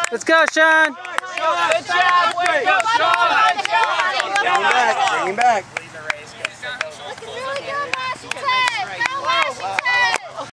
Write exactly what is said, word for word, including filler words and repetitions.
Let's go, Sean. Good job. Way to go, Sean. Bring him back. Bring him back. Looking really good last time.